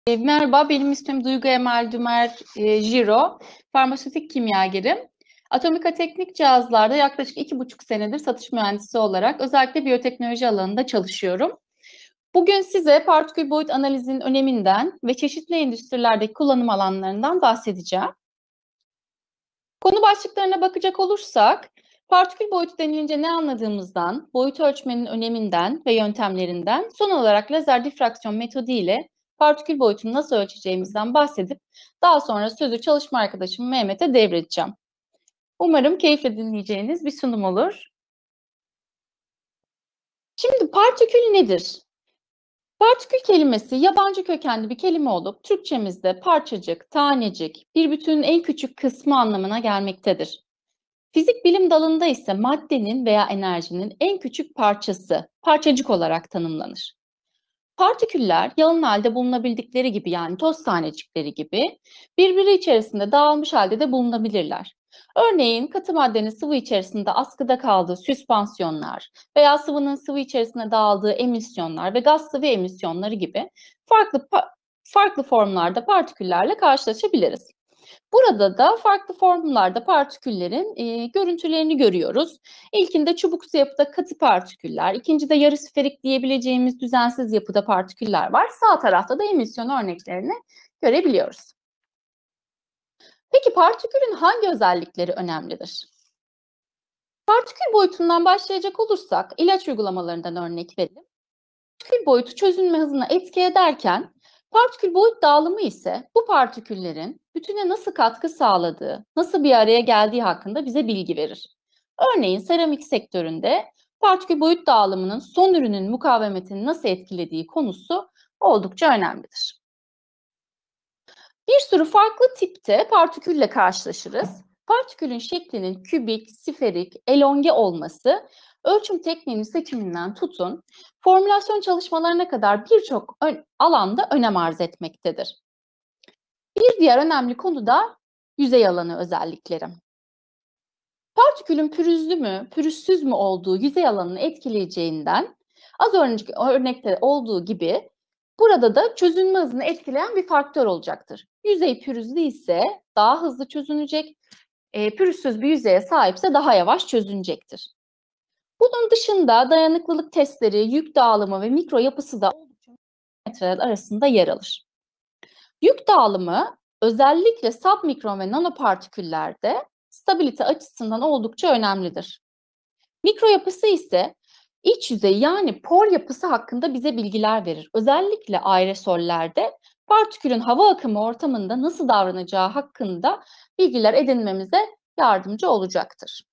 Merhaba, benim ismim Duygu Emel Dümer Jiro, farmasötik kimyagerim. Atomika Teknik Cihazlar'da yaklaşık 2,5 senedir satış mühendisi olarak özellikle biyoteknoloji alanında çalışıyorum. Bugün size partikül boyut analizinin öneminden ve çeşitli endüstrilerdeki kullanım alanlarından bahsedeceğim. Konu başlıklarına bakacak olursak, partikül boyutu denilince ne anladığımızdan, boyut ölçmenin öneminden ve yöntemlerinden, son olarak lazer difraksiyon metodu ile partikül boyutunu nasıl ölçeceğimizden bahsedip daha sonra sözü çalışma arkadaşım Mehmet'e devredeceğim. Umarım keyifle dinleyeceğiniz bir sunum olur. Şimdi partikül nedir? Partikül kelimesi yabancı kökenli bir kelime olup Türkçemizde parçacık, tanecik, bir bütünün en küçük kısmı anlamına gelmektedir. Fizik bilim dalında ise maddenin veya enerjinin en küçük parçası, parçacık olarak tanımlanır. Partiküller yalın halde bulunabildikleri gibi yani toz tanecikleri gibi birbiri içerisinde dağılmış halde de bulunabilirler. Örneğin katı maddenin sıvı içerisinde askıda kaldığı süspansiyonlar veya sıvının sıvı içerisine dağıldığı emisyonlar ve gaz sıvı emisyonları gibi farklı formlarda partiküllerle karşılaşabiliriz. Burada da farklı formlarda partiküllerin görüntülerini görüyoruz. İlkinde çubuksu yapıda katı partiküller, ikincide yarı sferik diyebileceğimiz düzensiz yapıda partiküller var. Sağ tarafta da emisyon örneklerini görebiliyoruz. Peki partikülün hangi özellikleri önemlidir? Partikül boyutundan başlayacak olursak ilaç uygulamalarından örnek verelim. Partikül boyutu çözünme hızına etki ederken partikül boyut dağılımı ise bu partiküllerin bütüne nasıl katkı sağladığı, nasıl bir araya geldiği hakkında bize bilgi verir. Örneğin seramik sektöründe partikül boyut dağılımının son ürünün mukavemetini nasıl etkilediği konusu oldukça önemlidir. Bir sürü farklı tipte partikülle karşılaşırız. Partikülün şeklinin kübik, sferik, elonge olması ölçüm tekniğinin seçiminden tutun, formülasyon çalışmalarına kadar birçok alanda önem arz etmektedir. Bir diğer önemli konu da yüzey alanı özellikleri. Partikülün pürüzlü mü, pürüzsüz mü olduğu yüzey alanını etkileyeceğinden az önceki örnekte olduğu gibi burada da çözünme hızını etkileyen bir faktör olacaktır. Yüzey pürüzlü ise daha hızlı çözünecek, pürüzsüz bir yüzeye sahipse daha yavaş çözünecektir. Bunun dışında dayanıklılık testleri, yük dağılımı ve mikro yapısı da oldukça parametreler arasında yer alır. Yük dağılımı özellikle submikron ve nanopartiküllerde stabilite açısından oldukça önemlidir. Mikro yapısı ise iç yüzey yani por yapısı hakkında bize bilgiler verir. Özellikle aerosollerde partikülün hava akımı ortamında nasıl davranacağı hakkında bilgiler edinmemize yardımcı olacaktır.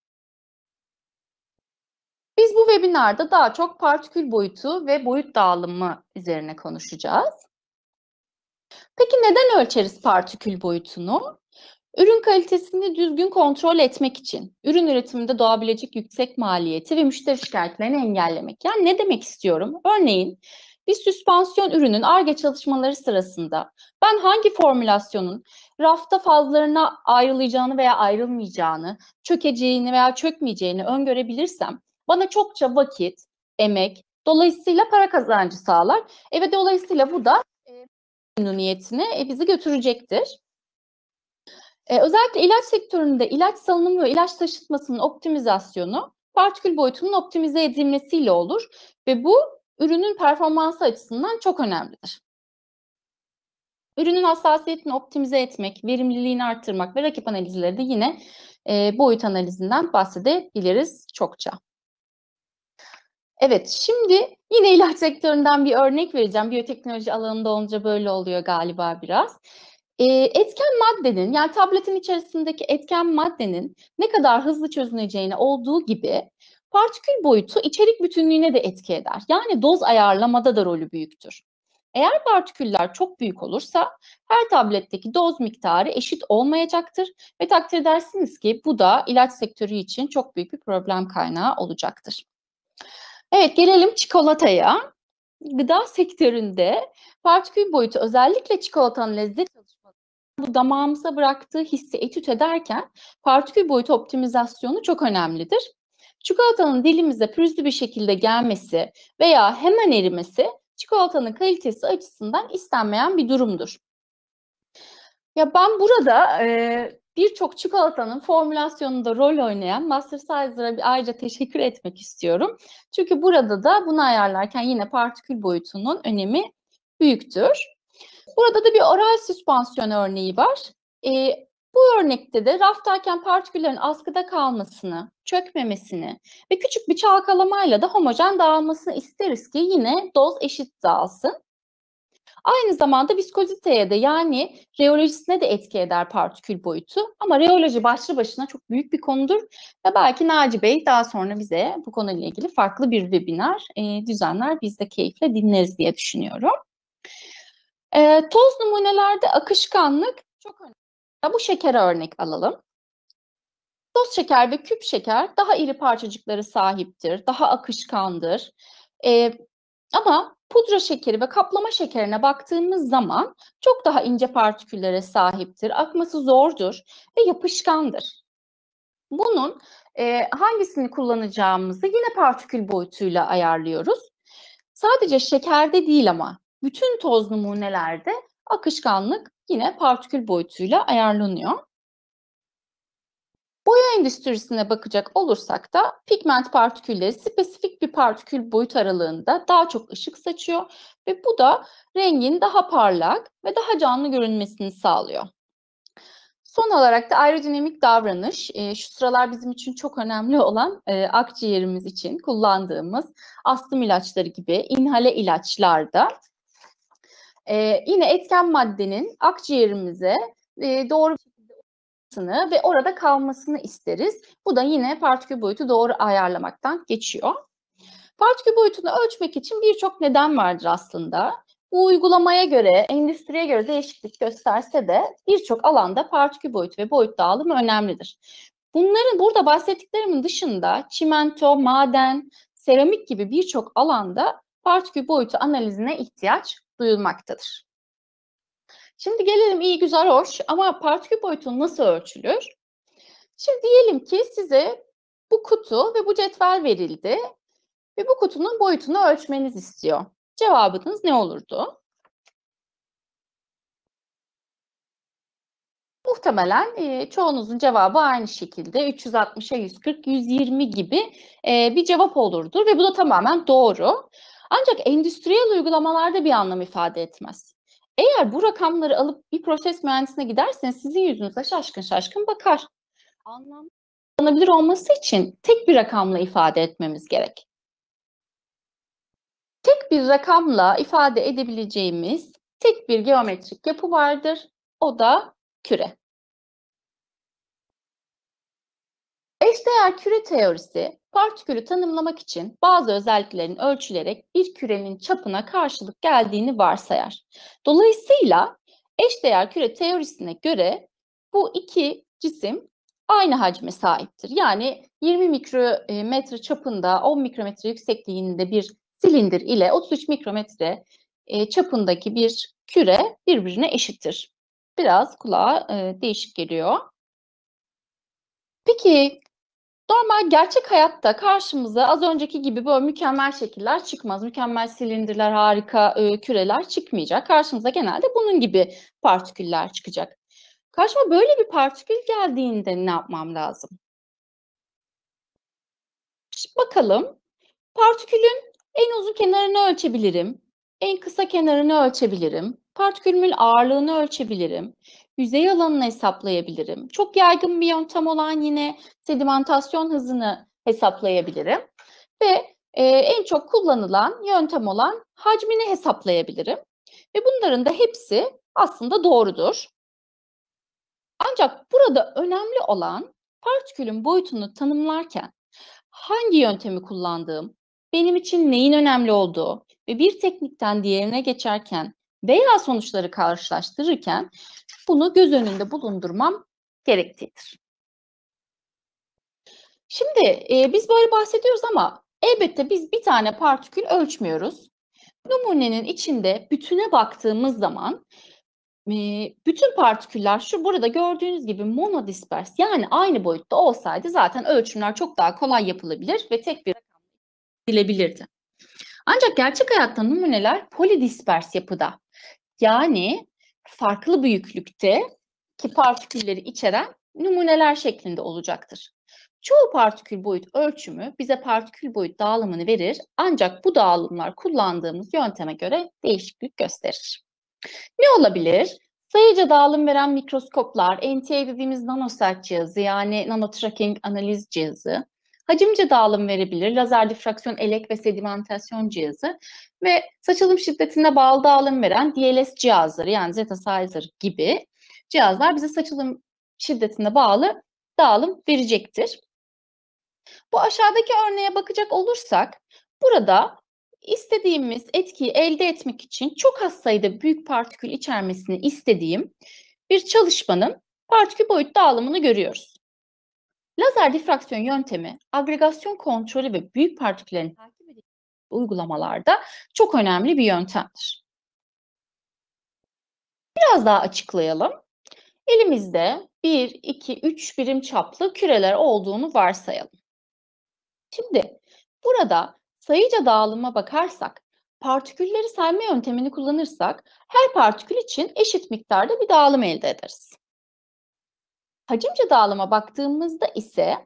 Biz bu webinarda daha çok partikül boyutu ve boyut dağılımı üzerine konuşacağız. Peki neden ölçeriz partikül boyutunu? Ürün kalitesini düzgün kontrol etmek için, ürün üretiminde doğabilecek yüksek maliyeti ve müşteri şikayetlerini engellemek. Yani ne demek istiyorum? Örneğin bir süspansiyon ürünün Ar-Ge çalışmaları sırasında ben hangi formülasyonun rafta fazlarına ayrılacağını veya ayrılmayacağını, çökeceğini veya çökmeyeceğini öngörebilirsem bana çokça vakit, emek, dolayısıyla para kazancı sağlar. Ve dolayısıyla bu da memnuniyetine bizi götürecektir. Özellikle ilaç sektöründe ilaç salınımı ve ilaç taşıtmasının optimizasyonu partikül boyutunun optimize edilmesiyle olur ve bu ürünün performansı açısından çok önemlidir. Ürünün hassasiyetini optimize etmek, verimliliğini arttırmak ve rakip analizleri de yine boyut analizinden bahsedebiliriz çokça. Evet, şimdi yine ilaç sektöründen bir örnek vereceğim. Biyoteknoloji alanında olunca böyle oluyor galiba biraz. Etken maddenin, yani tabletin içerisindeki etken maddenin ne kadar hızlı çözüneceğine olduğu gibi partikül boyutu içerik bütünlüğüne de etki eder. Yani doz ayarlamada da rolü büyüktür. Eğer partiküller çok büyük olursa her tabletteki doz miktarı eşit olmayacaktır ve takdir edersiniz ki bu da ilaç sektörü için çok büyük bir problem kaynağı olacaktır. Evet, gelelim çikolataya. Gıda sektöründe partikül boyutu özellikle çikolatanın lezzet çalışması, bu damağımıza bıraktığı hissi etüt ederken partikül boyutu optimizasyonu çok önemlidir. Çikolatanın dilimize pürüzlü bir şekilde gelmesi veya hemen erimesi çikolatanın kalitesi açısından istenmeyen bir durumdur. Ya ben burada birçok çikolatanın formülasyonunda rol oynayan Master Sizer'a ayrıca teşekkür etmek istiyorum. Çünkü burada da bunu ayarlarken yine partikül boyutunun önemi büyüktür. Burada da bir oral süspansiyon örneği var. Bu örnekte de raftayken partiküllerin askıda kalmasını, çökmemesini ve küçük bir çalkalamayla da homojen dağılmasını isteriz ki yine doz eşit dağılsın. Aynı zamanda viskoziteye de yani reolojisine de etki eder partikül boyutu. Ama reoloji başlı başına çok büyük bir konudur ve belki Naci Bey daha sonra bize bu konuyla ilgili farklı bir webinar düzenler. Biz de keyifle dinleriz diye düşünüyorum. Toz numunelerde akışkanlık çok önemli. Bu şekere örnek alalım. Toz şeker ve küp şeker daha iri parçacıkları sahiptir, daha akışkandır. Ama pudra şekeri ve kaplama şekerine baktığımız zaman çok daha ince partiküllere sahiptir, akması zordur ve yapışkandır. Bunun hangisini kullanacağımızı yine partikül boyutuyla ayarlıyoruz. Sadece şekerde değil ama bütün toz numunelerde akışkanlık yine partikül boyutuyla ayarlanıyor. Boya endüstrisine bakacak olursak da pigment partikülleri spesifik bir partikül boyut aralığında daha çok ışık saçıyor ve bu da rengin daha parlak ve daha canlı görünmesini sağlıyor. Son olarak da aerodinamik davranış, şu sıralar bizim için çok önemli olan akciğerimiz için kullandığımız astım ilaçları gibi inhale ilaçlarda yine etken maddenin akciğerimize doğru ve orada kalmasını isteriz. Bu da yine partikül boyutu doğru ayarlamaktan geçiyor. Partikül boyutunu ölçmek için birçok neden vardır aslında. Bu uygulamaya göre, endüstriye göre değişiklik gösterse de birçok alanda partikül boyutu ve boyut dağılımı önemlidir. Bunların burada bahsettiklerimin dışında çimento, maden, seramik gibi birçok alanda partikül boyutu analizine ihtiyaç duyulmaktadır. Şimdi gelelim iyi güzel hoş ama partikül boyutu nasıl ölçülür? Şimdi diyelim ki size bu kutu ve bu cetvel verildi ve bu kutunun boyutunu ölçmeniz istiyor. Cevabınız ne olurdu? Muhtemelen çoğunuzun cevabı aynı şekilde 360'a 140, 120 gibi bir cevap olurdu ve bu da tamamen doğru. Ancak endüstriyel uygulamalarda bir anlam ifade etmez. Eğer bu rakamları alıp bir proses mühendisine giderseniz sizin yüzünüze şaşkın şaşkın bakar. Anlamlanabilir olması için tek bir rakamla ifade etmemiz gerek. Tek bir rakamla ifade edebileceğimiz tek bir geometrik yapı vardır. O da küre. Eşdeğer küre teorisi, partikülü tanımlamak için bazı özelliklerin ölçülerek bir kürenin çapına karşılık geldiğini varsayar. Dolayısıyla eşdeğer küre teorisine göre bu iki cisim aynı hacme sahiptir. Yani 20 mikrometre çapında 10 mikrometre yüksekliğinde bir silindir ile 33 mikrometre çapındaki bir küre birbirine eşittir. Biraz kulağa değişik geliyor. Peki normal gerçek hayatta karşımıza az önceki gibi böyle mükemmel şekiller çıkmaz. Mükemmel silindirler, harika küreler çıkmayacak. Karşımıza genelde bunun gibi partiküller çıkacak. Karşıma böyle bir partikül geldiğinde ne yapmam lazım? Şimdi bakalım. Partikülün en uzun kenarını ölçebilirim. En kısa kenarını ölçebilirim. Partikülün ağırlığını ölçebilirim. Yüzey alanını hesaplayabilirim. Çok yaygın bir yöntem olan yine sedimentasyon hızını hesaplayabilirim. Ve en çok kullanılan yöntem olan hacmini hesaplayabilirim. Ve bunların da hepsi aslında doğrudur. Ancak burada önemli olan partikülün boyutunu tanımlarken hangi yöntemi kullandığım, benim için neyin önemli olduğu ve bir teknikten diğerine geçerken veya sonuçları karşılaştırırken bunu göz önünde bulundurmam gerektiğidir. Şimdi biz böyle bahsediyoruz ama elbette biz bir tane partikül ölçmüyoruz. Numunenin içinde bütüne baktığımız zaman bütün partiküller şu burada gördüğünüz gibi monodispers yani aynı boyutta olsaydı zaten ölçümler çok daha kolay yapılabilir ve tek bir rakam edilebilirdi. Ancak gerçek hayatta numuneler polidispers yapıda. Yani farklı büyüklükte ki partikülleri içeren numuneler şeklinde olacaktır. Çoğu partikül boyut ölçümü bize partikül boyut dağılımını verir ancak bu dağılımlar kullandığımız yönteme göre değişiklik gösterir. Ne olabilir? Sayıca dağılım veren mikroskoplar, NTA dediğimiz nanosert cihazı yani nanotracking analiz cihazı, hacimce dağılım verebilir, lazer difraksiyon elek ve sedimentasyon cihazı ve saçılım şiddetine bağlı dağılım veren DLS cihazları yani Zetasizer gibi cihazlar bize saçılım şiddetine bağlı dağılım verecektir. Bu aşağıdaki örneğe bakacak olursak burada istediğimiz etkiyi elde etmek için çok az sayıda büyük partikül içermesini istediğim bir çalışmanın partikül boyut dağılımını görüyoruz. Lazer difraksiyon yöntemi, agregasyon kontrolü ve büyük partiküllerin takip edildiği uygulamalarda çok önemli bir yöntemdir. Biraz daha açıklayalım. Elimizde 1, 2, 3 birim çaplı küreler olduğunu varsayalım. Şimdi burada sayıca dağılıma bakarsak, partikülleri sayma yöntemini kullanırsak her partikül için eşit miktarda bir dağılım elde ederiz. Hacimce dağılıma baktığımızda ise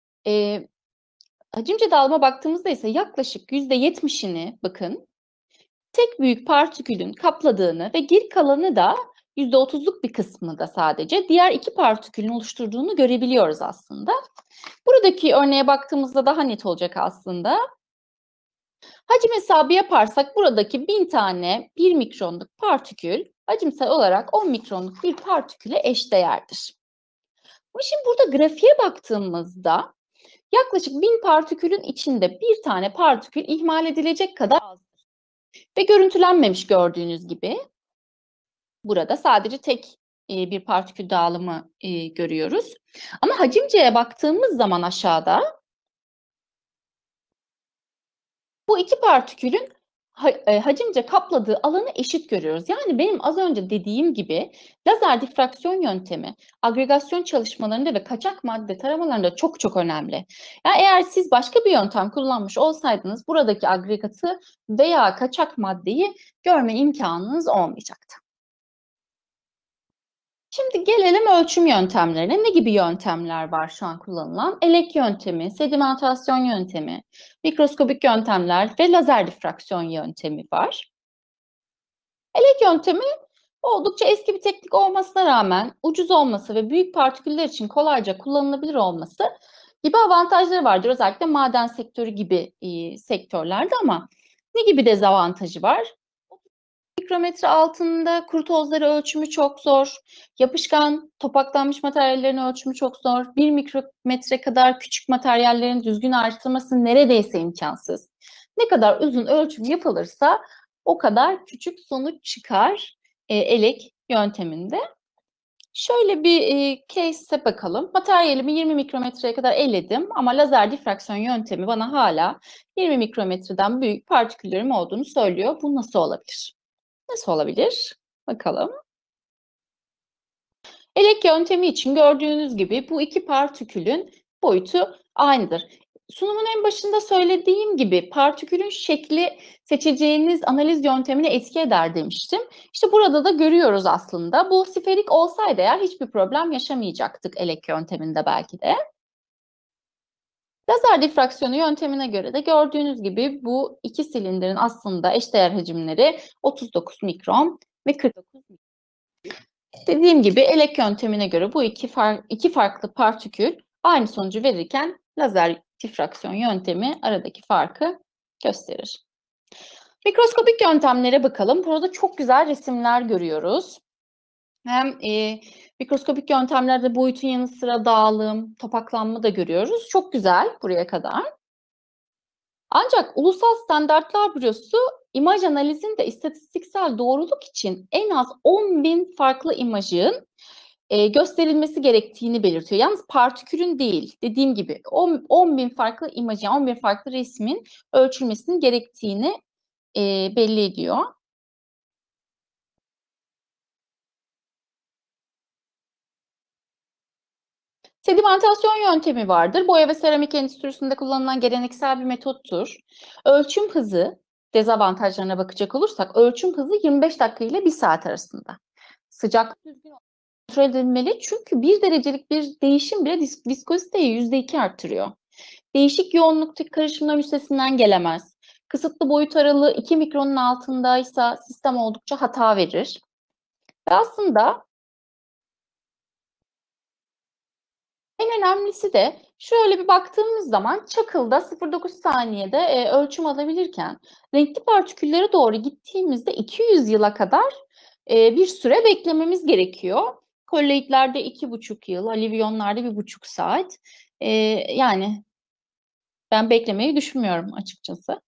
yaklaşık %70'ini bakın tek büyük partikülün kapladığını ve geri kalanı da %30'luk bir kısmını da sadece diğer iki partikülün oluşturduğunu görebiliyoruz aslında. Buradaki örneğe baktığımızda daha net olacak aslında. Hacim hesabı yaparsak buradaki 1000 tane 1 mikronluk partikül hacimsel olarak 10 mikronluk bir partiküle eşdeğerdir. Şimdi burada grafiğe baktığımızda yaklaşık 1000 partikülün içinde bir tane partikül ihmal edilecek kadar azdır. Ve görüntülenmemiş gördüğünüz gibi. Burada sadece tek bir partikül dağılımı görüyoruz. Ama hacimceye baktığımız zaman aşağıda bu iki partikülün hacimce kapladığı alanı eşit görüyoruz. Yani benim az önce dediğim gibi lazer difraksiyon yöntemi agregasyon çalışmalarında ve kaçak madde taramalarında çok çok önemli. Yani eğer siz başka bir yöntem kullanmış olsaydınız buradaki agregatı veya kaçak maddeyi görme imkanınız olmayacaktı. Şimdi gelelim ölçüm yöntemlerine. Ne gibi yöntemler var şu an kullanılan? Elek yöntemi, sedimentasyon yöntemi, mikroskobik yöntemler ve lazer difraksiyon yöntemi var. Elek yöntemi oldukça eski bir teknik olmasına rağmen ucuz olması ve büyük partiküller için kolayca kullanılabilir olması gibi avantajları vardır. Özellikle maden sektörü gibi sektörlerde ama ne gibi dezavantajı var? Mikrometre altında kuru tozları ölçümü çok zor. Yapışkan, topaklanmış materyallerin ölçümü çok zor. 1 mikrometre kadar küçük materyallerin düzgün ayrıştırılması neredeyse imkansız. Ne kadar uzun ölçüm yapılırsa o kadar küçük sonuç çıkar elek yönteminde. Şöyle bir case'e bakalım. Materyalimi 20 mikrometreye kadar elledim ama lazer difraksiyon yöntemi bana hala 20 mikrometreden büyük partiküllerim olduğunu söylüyor. Bu nasıl olabilir? Nasıl olabilir? Bakalım. Elek yöntemi için gördüğünüz gibi bu iki partikülün boyutu aynıdır. Sunumun en başında söylediğim gibi partikülün şekli seçeceğiniz analiz yöntemine etki eder demiştim. İşte burada da görüyoruz aslında. Bu siferik olsaydı eğer hiçbir problem yaşamayacaktık elek yönteminde belki de. Lazer difraksiyonu yöntemine göre de gördüğünüz gibi bu iki silindirin aslında eşdeğer hacimleri 39 mikron ve 49 mikron. Dediğim gibi elek yöntemine göre bu iki farklı partikül aynı sonucu verirken lazer difraksiyon yöntemi aradaki farkı gösterir. Mikroskopik yöntemlere bakalım. Burada çok güzel resimler görüyoruz. Hem mikroskopik yöntemlerde boyutun yanı sıra dağılım, topaklanma da görüyoruz. Çok güzel buraya kadar. Ancak Ulusal Standartlar Bürosu imaj analizinde istatistiksel doğruluk için en az 10.000 farklı imajın gösterilmesi gerektiğini belirtiyor. Yalnız partikülün değil, dediğim gibi 10.000 farklı imajın, 10.000 farklı resmin ölçülmesinin gerektiğini belli ediyor. Sedimentasyon yöntemi vardır. Boya ve seramik endüstrisinde kullanılan geleneksel bir metottur. Ölçüm hızı Dezavantajlarına bakacak olursak ölçüm hızı 25 dakika ile 1 saat arasında. Sıcaklık düzgün kontrol edilmeli çünkü 1 derecelik bir değişim bile viskoziteyi %2 arttırıyor. Değişik yoğunluktaki karışımlar üstesinden gelemez. Kısıtlı boyut aralığı 2 mikronun altındaysa sistem oldukça hata verir. Ve aslında en önemlisi de şöyle bir baktığımız zaman çakılda 0,9 saniyede ölçüm alabilirken renkli partiküllere doğru gittiğimizde 200 yıla kadar bir süre beklememiz gerekiyor. Kolloidlerde 2,5 yıl, alivyonlarda 1,5 saat. Yani ben beklemeyi düşünmüyorum açıkçası.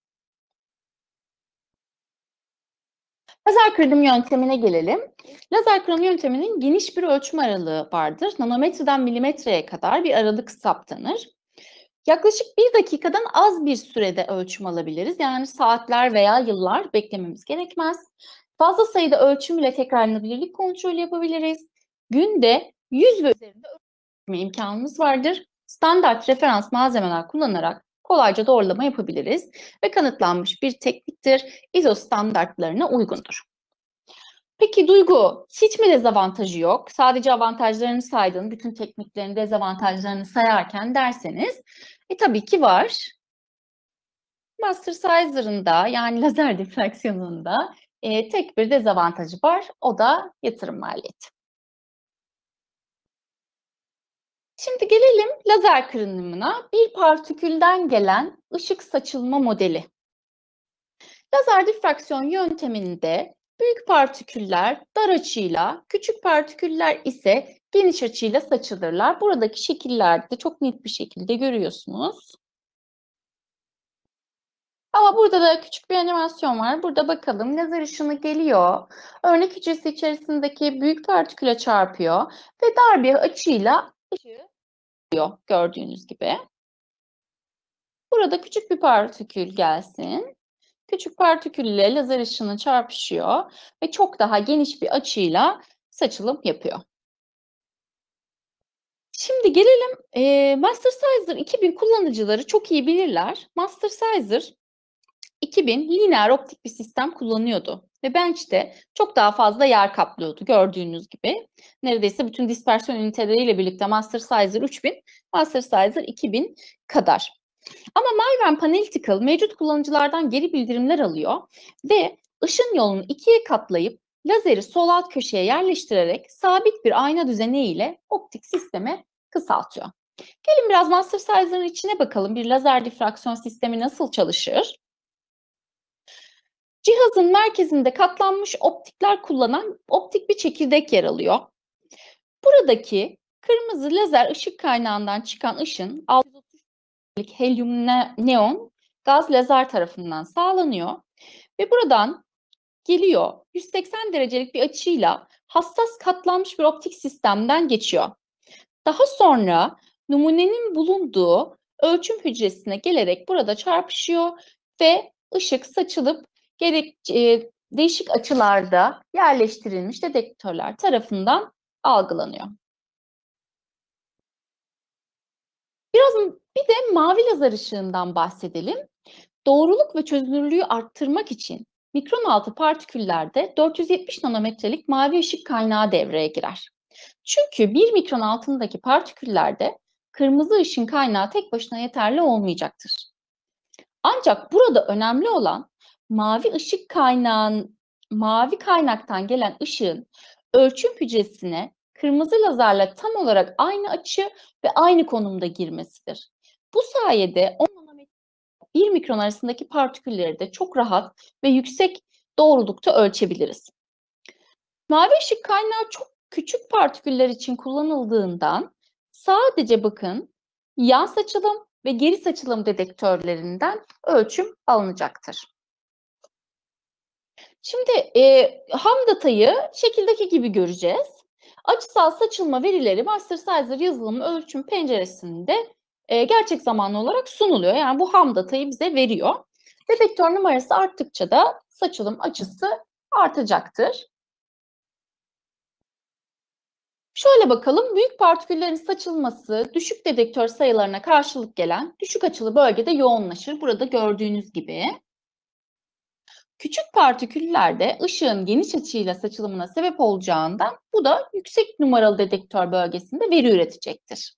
Lazer kırdım yöntemine gelelim. Lazer kırım yönteminin geniş bir ölçüm aralığı vardır. Nanometreden milimetreye kadar bir aralık saptanır. Yaklaşık 1 dakikadan az bir sürede ölçüm alabiliriz. Yani saatler veya yıllar beklememiz gerekmez. Fazla sayıda ölçüm ile tekrarlanabilirlik kontrolü yapabiliriz. Günde 100 ve üzerinde ölçme imkanımız vardır. Standart referans malzemeler kullanarak kolayca doğrulama yapabiliriz ve kanıtlanmış bir tekniktir. ISO standartlarına uygundur. Peki Duygu, hiç mi dezavantajı yok? Sadece avantajlarını saydın, bütün tekniklerin dezavantajlarını sayarken derseniz, tabii ki var. Master da yani lazer difraksiyonunda tek bir dezavantajı var, o da yatırım maliyeti. Şimdi gelelim lazer kırınımına, bir partikülden gelen ışık saçılma modeli. Lazer difraksiyon yönteminde büyük partiküller dar açıyla, küçük partiküller ise geniş açıyla saçılırlar. Buradaki şekillerde çok net bir şekilde görüyorsunuz. Ama burada da küçük bir animasyon var. Burada bakalım lazer ışını geliyor. Örnek hücresi içerisindeki büyük partiküle çarpıyor ve dar bir açıyla ışığı geliyor gördüğünüz gibi. Burada küçük bir partikül gelsin. Küçük partikülle lazer ışını çarpışıyor ve çok daha geniş bir açıyla saçılım yapıyor. Şimdi gelelim Mastersizer 2000 kullanıcıları çok iyi bilirler. Mastersizer 2000 lineer optik bir sistem kullanıyordu ve bench'te çok daha fazla yer kaplıyordu gördüğünüz gibi. Neredeyse bütün dispersiyon üniteleriyle birlikte Mastersizer 3000, Mastersizer 2000 kadar. Ama Myven Panelitical mevcut kullanıcılardan geri bildirimler alıyor ve ışın yolunu 2'ye katlayıp lazeri sol alt köşeye yerleştirerek sabit bir ayna düzeni ile optik sistemi kısaltıyor. Gelin biraz Mastersizer'ın içine bakalım. Bir lazer difraksiyon sistemi nasıl çalışır? Cihazın merkezinde katlanmış optikler kullanan optik bir çekirdek yer alıyor. Buradaki kırmızı lazer ışık kaynağından çıkan ışın 630 helyum neon gaz lazer tarafından sağlanıyor ve buradan geliyor 180 derecelik bir açıyla hassas katlanmış bir optik sistemden geçiyor. Daha sonra numunenin bulunduğu ölçüm hücresine gelerek burada çarpışıyor ve ışık saçılıp değişik açılarda yerleştirilmiş dedektörler tarafından algılanıyor. Bir de mavi lazer ışığından bahsedelim. Doğruluk ve çözünürlüğü arttırmak için mikron altı partiküllerde 470 nanometrelik mavi ışık kaynağı devreye girer. Çünkü 1 mikron altındaki partiküllerde kırmızı ışın kaynağı tek başına yeterli olmayacaktır. Ancak burada önemli olan mavi kaynaktan gelen ışığın ölçüm hücresine kırmızı lazerle tam olarak aynı açı ve aynı konumda girmesidir. Bu sayede 10 nanometre 1 mikron arasındaki partikülleri de çok rahat ve yüksek doğrulukta ölçebiliriz. Mavi ışık kaynağı çok küçük partiküller için kullanıldığından sadece bakın yan saçılım ve geri saçılım dedektörlerinden ölçüm alınacaktır. Şimdi ham datayı şekildeki gibi göreceğiz. Açısal saçılma verileri Mastersizer yazılım ölçüm penceresinde gerçek zamanlı olarak sunuluyor. Yani bu ham datayı bize veriyor. Dedektör numarası arttıkça da saçılım açısı artacaktır. Şöyle bakalım, büyük partiküllerin saçılması düşük dedektör sayılarına karşılık gelen düşük açılı bölgede yoğunlaşır. Burada gördüğünüz gibi. Küçük partiküllerde ışığın geniş açıyla saçılımına sebep olacağından bu da yüksek numaralı dedektör bölgesinde veri üretecektir.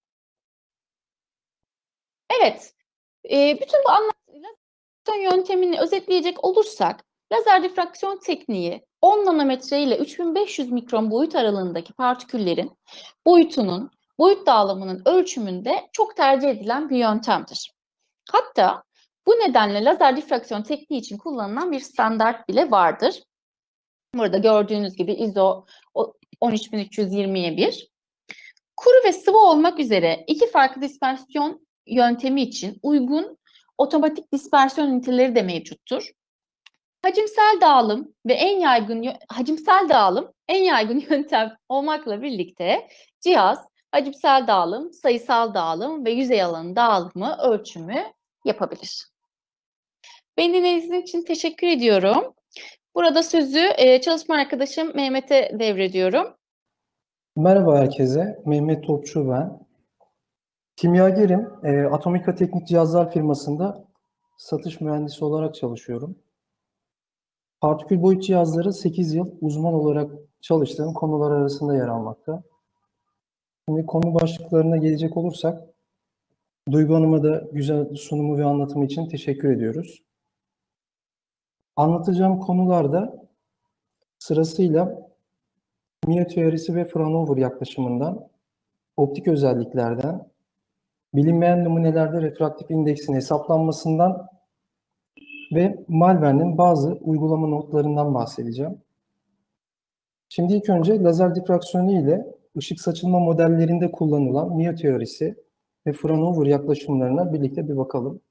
Evet, bütün bu anlattığım yöntemini özetleyecek olursak, lazer difraksiyon tekniği 10 nanometre ile 3500 mikron boyut aralığındaki partiküllerin boyut dağılımının ölçümünde çok tercih edilen bir yöntemdir. Hatta bu nedenle lazer difraksiyon tekniği için kullanılan bir standart bile vardır. Burada gördüğünüz gibi ISO 13321. Kuru ve sıvı olmak üzere iki farklı dispersiyon yöntemi için uygun otomatik dispersiyon üniteleri de mevcuttur. Hacimsel dağılım en yaygın yöntem olmakla birlikte cihaz hacimsel dağılım, sayısal dağılım ve yüzey alanı dağılımı ölçümü yapabilir. Beni dinlediğiniz için teşekkür ediyorum. Burada sözü çalışma arkadaşım Mehmet'e devrediyorum. Merhaba herkese, Mehmet Topçu ben. Kimyagerim, Atomika Teknik Cihazlar firmasında satış mühendisi olarak çalışıyorum. Partikül boyut cihazları 8 yıl uzman olarak çalıştığım konular arasında yer almakta. Şimdi konu başlıklarına gelecek olursak, Duygu Hanım'a da güzel sunumu ve anlatımı için teşekkür ediyoruz. Anlatacağım konularda sırasıyla Mie teorisi ve Fraunhofer yaklaşımından, optik özelliklerden, bilinmeyen numunelerde refraktif indeksin hesaplanmasından ve Malvern'in bazı uygulama notlarından bahsedeceğim. Şimdi ilk önce lazer difraksiyonu ile ışık saçılma modellerinde kullanılan Mie teorisi ve Fraunhofer yaklaşımlarına birlikte bir bakalım.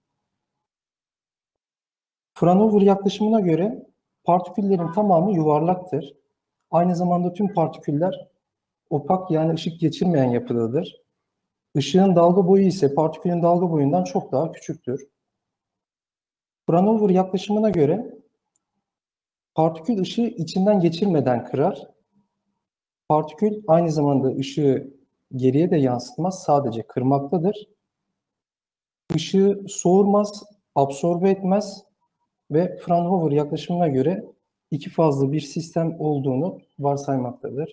Fraunhofer yaklaşımına göre partiküllerin tamamı yuvarlaktır. Aynı zamanda tüm partiküller opak yani ışık geçirmeyen yapıdadır. Işığın dalga boyu ise partikülün dalga boyundan çok daha küçüktür. Fraunhofer yaklaşımına göre partikül ışığı içinden geçirmeden kırar. Partikül aynı zamanda ışığı geriye de yansıtmaz, sadece kırmaktadır. Işığı soğurmaz, absorbe etmez ve Fraunhofer yaklaşımına göre iki fazlı bir sistem olduğunu varsaymaktadır.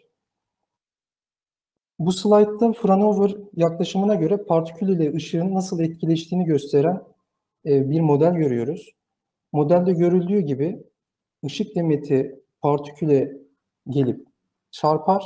Bu slaytta Fraunhofer yaklaşımına göre partikül ile ışığın nasıl etkileştiğini gösteren bir model görüyoruz. Modelde görüldüğü gibi ışık demeti partiküle gelip çarpar,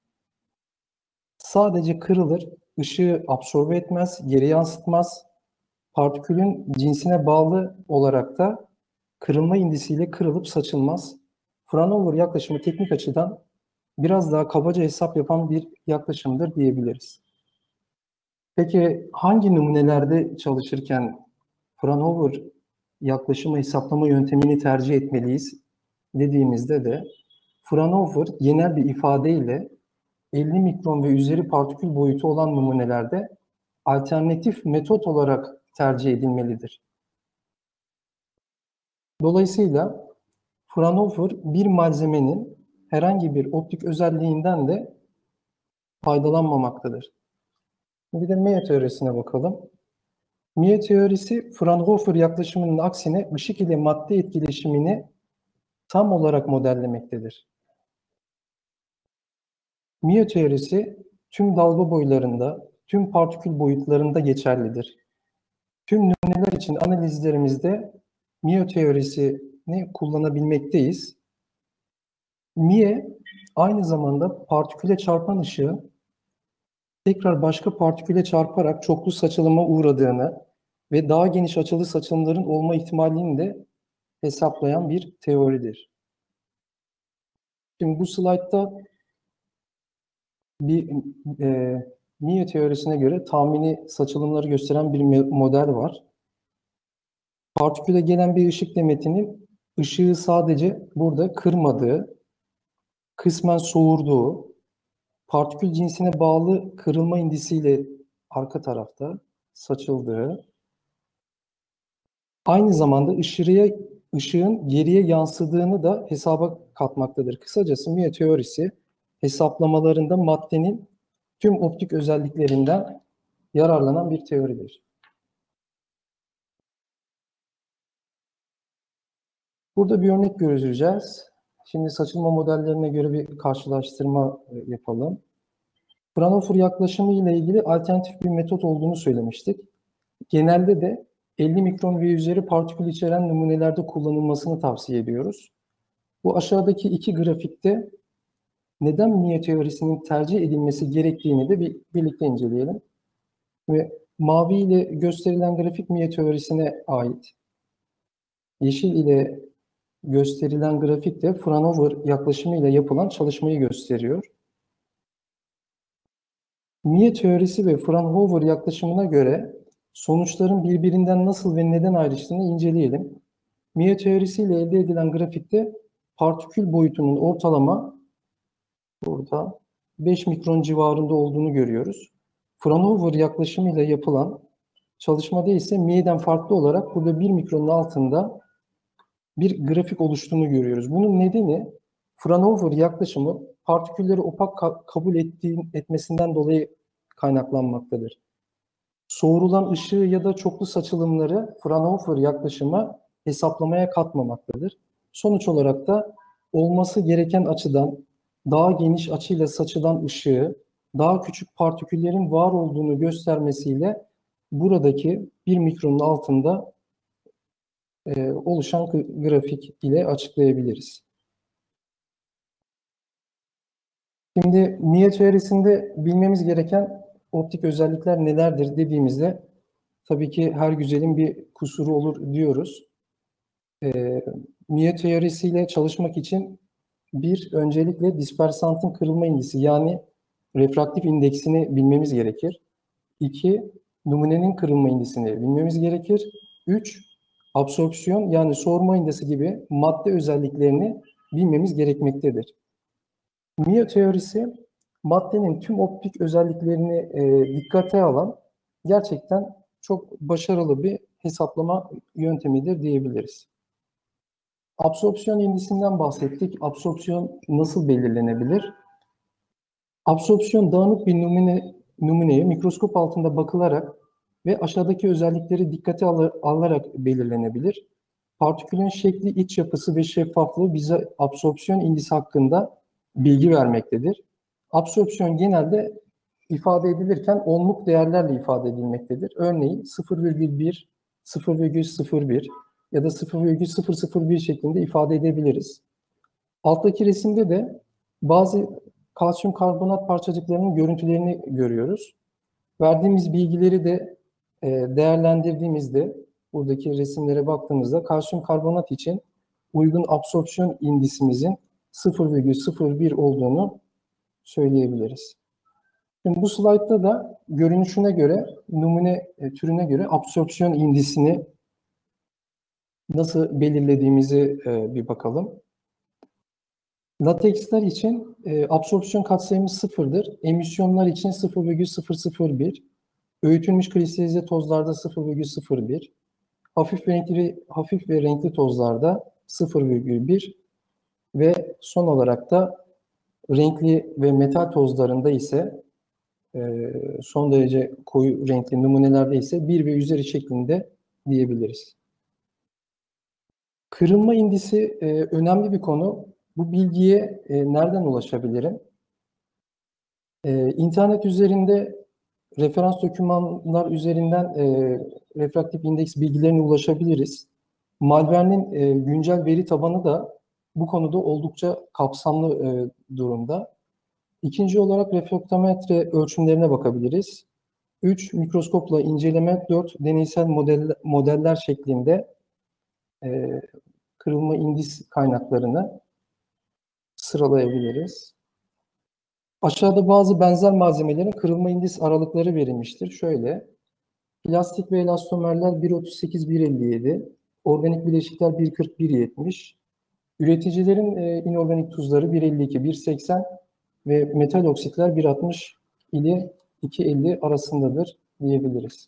sadece kırılır, ışığı absorbe etmez, geri yansıtmaz. Partikülün cinsine bağlı olarak da kırılma indisiyle kırılıp saçılmaz. Fraunhofer yaklaşımı teknik açıdan biraz daha kabaca hesap yapan bir yaklaşımdır diyebiliriz. Peki hangi numunelerde çalışırken Fraunhofer yaklaşımı hesaplama yöntemini tercih etmeliyiz dediğimizde de Fraunhofer genel bir ifadeyle 50 mikron ve üzeri partikül boyutu olan numunelerde alternatif metot olarak tercih edilmelidir. Dolayısıyla Fraunhofer bir malzemenin herhangi bir optik özelliğinden de faydalanmamaktadır. Bir de Mie teorisine bakalım. Mie teorisi Fraunhofer yaklaşımının aksine ışık ile madde etkileşimini tam olarak modellemektedir. Mie teorisi tüm dalga boylarında, tüm partikül boyutlarında geçerlidir. Tüm numuneler için analizlerimizde Mie teorisini kullanabilmekteyiz. Mie aynı zamanda partiküle çarpan ışığın tekrar başka partiküle çarparak çoklu saçılıma uğradığını ve daha geniş açılı saçılımların olma ihtimalini de hesaplayan bir teoridir. Şimdi bu slaytta bir Mie teorisine göre tahmini saçılımları gösteren bir model var. Partiküle gelen bir ışık demetinin ışığı sadece burada kırmadığı, kısmen soğurduğu, partikül cinsine bağlı kırılma indisiyle arka tarafta saçıldığı, aynı zamanda ışığın geriye yansıdığını da hesaba katmaktadır. Kısacası Mie teorisi hesaplamalarında maddenin tüm optik özelliklerinden yararlanan bir teoridir. Burada bir örnek göreceğiz. Şimdi saçılma modellerine göre bir karşılaştırma yapalım. Fraunhofer yaklaşımı ile ilgili alternatif bir metot olduğunu söylemiştik. Genelde de 50 mikron ve üzeri partikül içeren numunelerde kullanılmasını tavsiye ediyoruz. Bu aşağıdaki iki grafikte neden Mie teorisinin tercih edilmesi gerektiğini de birlikte inceleyelim. Ve mavi ile gösterilen grafik Mie teorisine ait. Yeşil ile gösterilen grafik de Fraunhofer yaklaşımı ile yapılan çalışmayı gösteriyor. Mie teorisi ve Fraunhofer yaklaşımına göre sonuçların birbirinden nasıl ve neden ayrıştığını inceleyelim. Mie teorisiyle elde edilen grafikte partikül boyutunun ortalama burada 5 mikron civarında olduğunu görüyoruz. Fraunhofer yaklaşımıyla yapılan çalışmada ise Mie'den farklı olarak burada 1 mikronun altında bir grafik oluştuğunu görüyoruz. Bunun nedeni Fraunhofer yaklaşımı partikülleri opak kabul etmesinden dolayı kaynaklanmaktadır. Soğurulan ışığı ya da çoklu saçılımları Fraunhofer yaklaşıma hesaplamaya katmamaktadır. Sonuç olarak da olması gereken açıdan daha geniş açıyla saçılan ışığı daha küçük partiküllerin var olduğunu göstermesiyle buradaki 1 mikronun altında oluşan grafik ile açıklayabiliriz. Şimdi Mie teorisinde bilmemiz gereken optik özellikler nelerdir dediğimizde tabii ki her güzelin bir kusuru olur diyoruz. Mie teorisiyle çalışmak için öncelikle dispersantın kırılma indisi yani refraktif indeksini bilmemiz gerekir. 2, numunenin kırılma indisini bilmemiz gerekir. 3, absorpsiyon yani soğurma indisi gibi madde özelliklerini bilmemiz gerekmektedir. Mie teorisi maddenin tüm optik özelliklerini dikkate alan gerçekten çok başarılı bir hesaplama yöntemidir diyebiliriz. Absorpsiyon indisinden bahsettik. Absorpsiyon nasıl belirlenebilir? Absorpsiyon dağınık bir numuneye mikroskop altında bakılarak ve aşağıdaki özellikleri dikkate alınarak belirlenebilir. Partikülün şekli, iç yapısı ve şeffaflığı bize absorpsiyon indisi hakkında bilgi vermektedir. Absorpsiyon genelde ifade edilirken onluk değerlerle ifade edilmektedir. Örneğin 0,1, 0,01 ya da 0,001 şeklinde ifade edebiliriz. Alttaki resimde de bazı kalsiyum karbonat parçacıklarının görüntülerini görüyoruz. Verdiğimiz bilgileri de değerlendirdiğimizde buradaki resimlere baktığımızda kalsiyum karbonat için uygun absorpsiyon indisimizin 0,01 olduğunu söyleyebiliriz. Şimdi bu slaytta da görünüşüne göre, numune türüne göre absorpsiyon indisini nasıl belirlediğimizi bir bakalım. Lateksler için absorpsiyon katsayımız sıfırdır. Emisyonlar için 0,001. Öğütülmüş kristalize tozlarda 0,01. Hafif ve renkli tozlarda 0,1 ve son olarak da renkli ve metal tozlarında ise son derece koyu renkli numunelerde ise 1 ve üzeri şeklinde diyebiliriz. Kırılma indisi önemli bir konu. Bu bilgiye nereden ulaşabilirim? İnternet üzerinde referans dokümanlar üzerinden refraktif indeks bilgilerine ulaşabiliriz. Malver'in güncel veri tabanı da bu konuda oldukça kapsamlı durumda. İkinci olarak refraktometre ölçümlerine bakabiliriz. 3, mikroskopla inceleme, 4, deneysel modeller şeklinde kırılma indis kaynaklarını sıralayabiliriz. Aşağıda bazı benzer malzemelerin kırılma indis aralıkları verilmiştir. Şöyle, plastik ve elastomerler 1.38-1.57, organik bileşikler 1.40-1.70, üreticilerin inorganik tuzları 1.52-1.80 ve metal oksitler 1.60 ile 2.50 arasındadır diyebiliriz.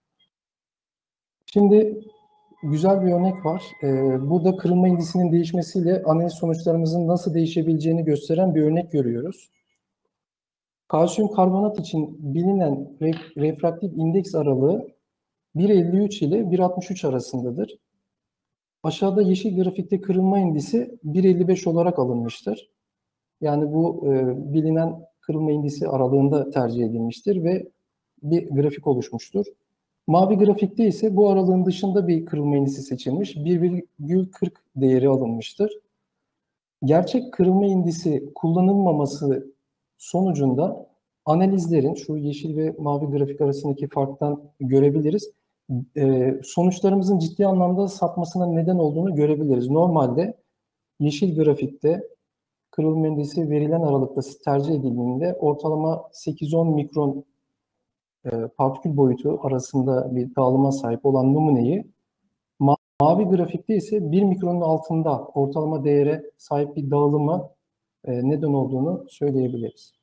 Şimdi güzel bir örnek var. Burada kırılma indisinin değişmesiyle analiz sonuçlarımızın nasıl değişebileceğini gösteren bir örnek görüyoruz. Kalsiyum karbonat için bilinen refraktif indeks aralığı 1.53 ile 1.63 arasındadır. Aşağıda yeşil grafikte kırılma indisi 1.55 olarak alınmıştır. Yani bu bilinen kırılma indisi aralığında tercih edilmiştir ve bir grafik oluşmuştur. Mavi grafikte ise bu aralığın dışında bir kırılma indisi seçilmiş, 1,40 değeri alınmıştır. Gerçek kırılma indisi kullanılmaması sonucunda analizlerin, şu yeşil ve mavi grafik arasındaki farktan görebiliriz, sonuçlarımızın ciddi anlamda sapmasına neden olduğunu görebiliriz. Normalde yeşil grafikte kırılma indisi verilen aralıkta tercih edildiğinde ortalama 8-10 mikron partikül boyutu arasında bir dağılıma sahip olan numuneyi, mavi grafikte ise 1 mikronun altında ortalama değere sahip bir dağılıma neden olduğunu söyleyebiliriz.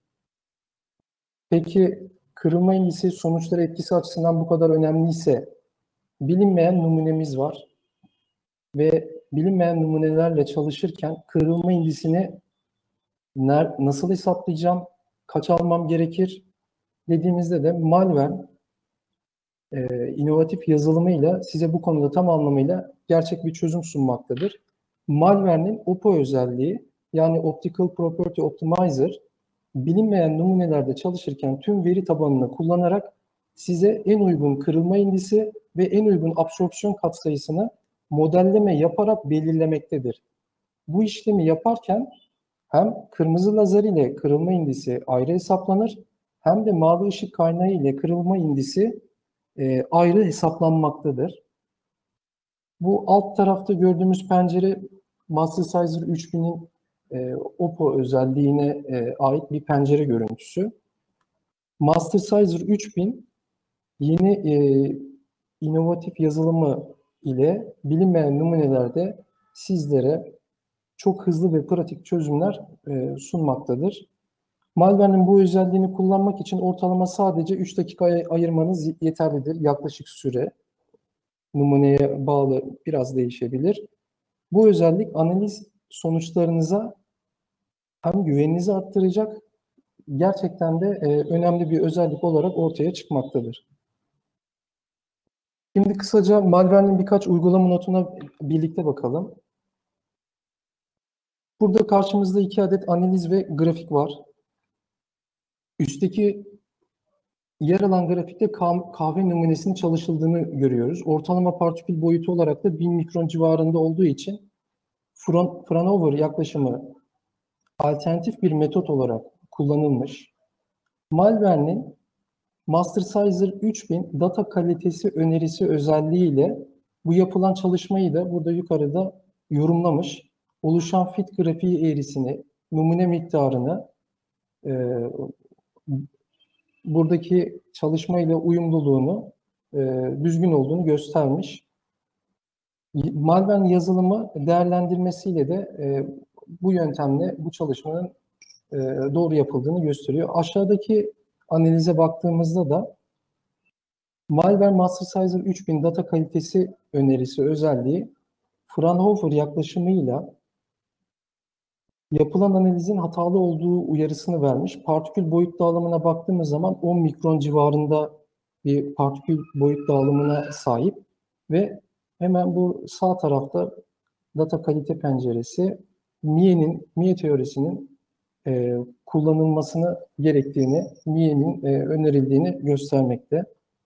Peki kırılma indisi sonuçlara etkisi açısından bu kadar önemliyse, bilinmeyen numunemiz var ve bilinmeyen numunelerle çalışırken kırılma indisini nasıl hesaplayacağım, kaç almam gerekir dediğimizde de Malvern inovatif yazılımıyla size bu konuda tam anlamıyla gerçek bir çözüm sunmaktadır. Malvern'in OPO özelliği, yani Optical Property Optimizer, bilinmeyen numunelerde çalışırken tüm veri tabanını kullanarak size en uygun kırılma indisi ve en uygun absorpsiyon katsayısını modelleme yaparak belirlemektedir. Bu işlemi yaparken hem kırmızı lazer ile kırılma indisi ayrı hesaplanır, hem de mavi ışık kaynağı ile kırılma indisi ayrı hesaplanmaktadır. Bu alt tarafta gördüğümüz pencere Mastersizer 3000'in OPO özelliğine ait bir pencere görüntüsü. Mastersizer 3000 yeni inovatif yazılımı ile bilinmeyen numunelerde sizlere çok hızlı ve pratik çözümler sunmaktadır. Malware'nin bu özelliğini kullanmak için ortalama sadece 3 dakika ayırmanız yeterlidir. Yaklaşık süre numuneye bağlı biraz değişebilir. Bu özellik analiz sonuçlarınıza hem güveninizi arttıracak, gerçekten de önemli bir özellik olarak ortaya çıkmaktadır. Şimdi kısaca Malware'nin birkaç uygulama notuna birlikte bakalım. Burada karşımızda 2 adet analiz ve grafik var. Üstteki yer alan grafikte kahve numunesinin çalışıldığını görüyoruz. Ortalama partikül boyutu olarak da 1000 mikron civarında olduğu için Fraunhofer yaklaşımı alternatif bir metot olarak kullanılmış. Malware'nin Mastersizer 3000 data kalitesi önerisi özelliğiyle bu yapılan çalışmayı da burada yukarıda yorumlamış. Oluşan fit grafiği eğrisini, numune miktarını, buradaki çalışmayla uyumluluğunu, düzgün olduğunu göstermiş. Malvern yazılımı değerlendirmesiyle de bu yöntemle bu çalışmanın doğru yapıldığını gösteriyor. Aşağıdaki analize baktığımızda da Malware Mastersizer 3000 data kalitesi önerisi özelliği Fraunhofer yaklaşımıyla yapılan analizin hatalı olduğu uyarısını vermiş. Partikül boyut dağılımına baktığımız zaman 10 mikron civarında bir partikül boyut dağılımına sahip ve hemen bu sağ tarafta data kalite penceresi Mie teorisinin kullanılmasını gerektiğini, Mie'nin önerildiğini göstermekte.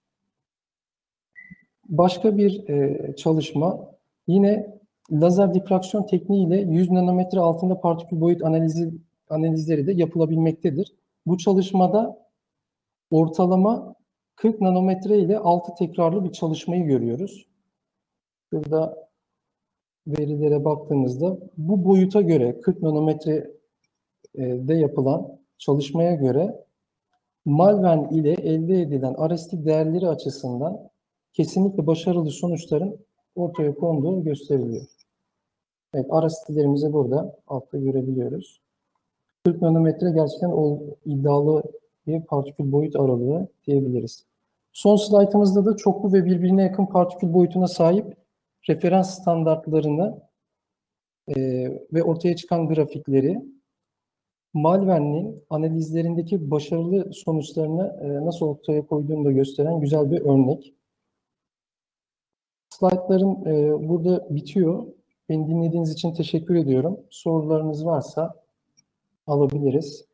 Başka bir çalışma yine lazer difraksiyon tekniğiyle 100 nanometre altında partikül boyut analizleri de yapılabilmektedir. Bu çalışmada ortalama 40 nanometre ile 6 tekrarlı bir çalışmayı görüyoruz. Burada verilere baktığımızda bu boyuta göre 40 nanometrede yapılan çalışmaya göre Malvern ile elde edilen arestik değerleri açısından kesinlikle başarılı sonuçların ortaya konduğu gösteriliyor. Evet, arestiklerimizi burada altta görebiliyoruz. 40 nanometre gerçekten iddialı bir partikül boyut aralığı diyebiliriz. Son slaytımızda da çoklu ve birbirine yakın partikül boyutuna sahip referans standartlarını ve ortaya çıkan grafikleri Malvern'in analizlerindeki başarılı sonuçlarını nasıl ortaya koyduğunu da gösteren güzel bir örnek. Slaytlarım burada bitiyor. Beni dinlediğiniz için teşekkür ediyorum. Sorularınız varsa alabiliriz.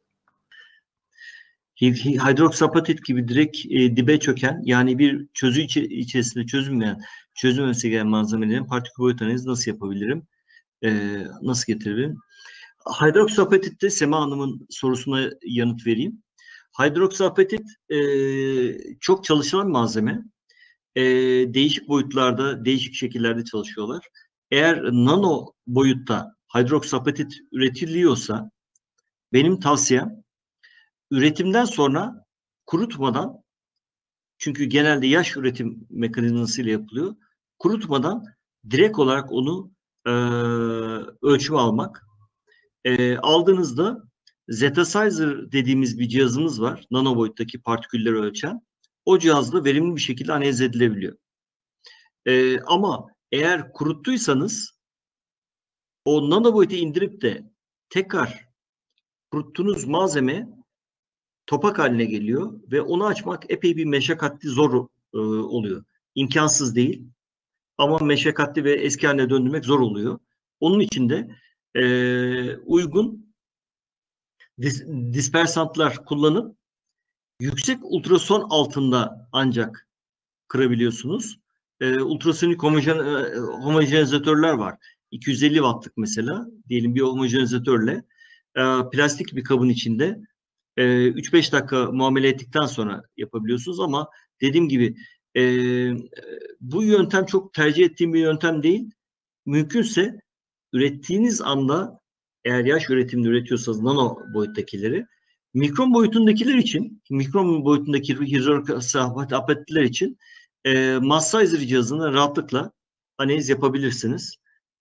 Hidroksapatit gibi direkt dibe çöken, yani bir çözü içerisinde çözülmemesi gereken malzemelerin partikül boyut analizi nasıl yapabilirim? Nasıl getirebilirim? Hidroksapatitte Sema Hanım'ın sorusuna yanıt vereyim. Hidroksapatit çok çalışılan malzeme. Değişik boyutlarda, değişik şekillerde çalışıyorlar. Eğer nano boyutta hidroksapatit üretiliyorsa benim tavsiyem üretimden sonra kurutmadan, çünkü genelde yaş üretim mekanizmasıyla yapılıyor, kurutmadan direkt olarak onu ölçüme almak. Aldığınızda Zetasizer dediğimiz bir cihazımız var. Nano boyuttaki partikülleri ölçen. O cihazla verimli bir şekilde analiz edilebiliyor. Ama eğer kuruttuysanız o nano boyuta indirip de tekrar kuruttuğunuz malzeme topak haline geliyor ve onu açmak epey bir meşakkatli, zor oluyor. İmkansız değil ama meşakkatli ve eski haline döndürmek zor oluyor. Onun için de uygun dispersantlar kullanıp yüksek ultrason altında ancak kırabiliyorsunuz. Ultrasonik homojenizatörler var. 250 wattlık mesela, diyelim bir homojenizatörle plastik bir kabın içinde 3-5 dakika muamele ettikten sonra yapabiliyorsunuz, ama dediğim gibi bu yöntem çok tercih ettiğim bir yöntem değil. Mümkünse ürettiğiniz anda, eğer yaş üretiminde üretiyorsanız nano boyuttakileri, mikron boyutundakiler için, mikron boyutundaki hidroksapatit için mass sizer cihazını rahatlıkla analiz yapabilirsiniz.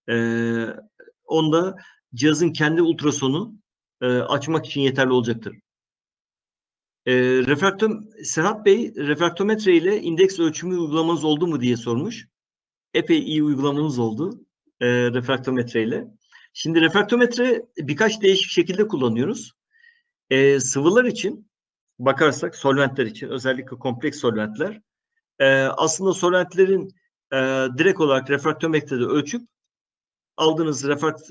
Onda cihazın kendi ultrasonu açmak için yeterli olacaktır. Serhat Bey, refraktometre ile indeks ölçümü uygulamanız oldu mu diye sormuş. Epey iyi uygulamanız oldu refraktometre ile. Şimdi refraktometre birkaç değişik şekilde kullanıyoruz. Sıvılar için bakarsak, solventler için, özellikle kompleks solventler, aslında solventlerin direkt olarak refraktometrede ölçüp aldığınız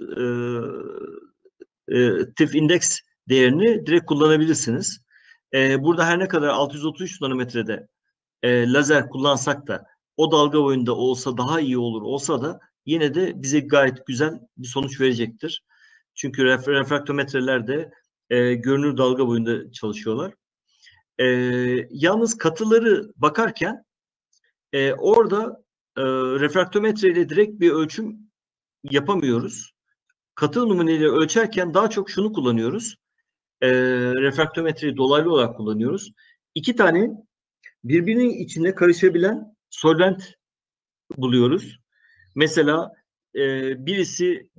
refraktif indeks değerini direkt kullanabilirsiniz. Burada her ne kadar 633 nanometrede lazer kullansak da, o dalga boyunda olsa daha iyi olur olsa da, yine de bize gayet güzel bir sonuç verecektir. Çünkü refraktometreler de görünür dalga boyunda çalışıyorlar. Yalnız katıları bakarken orada refraktometre ile direkt bir ölçüm yapamıyoruz. Katı numuneleri ölçerken daha çok şunu kullanıyoruz. Refraktometreyi dolaylı olarak kullanıyoruz. 2 tane birbirinin içine karışabilen solvent buluyoruz. Mesela birisi